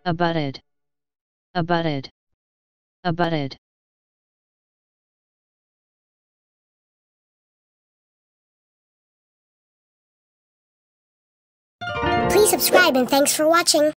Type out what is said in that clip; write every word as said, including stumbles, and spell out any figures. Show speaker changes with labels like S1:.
S1: abutted, abutted, abutted.
S2: Please subscribe and thanks for watching.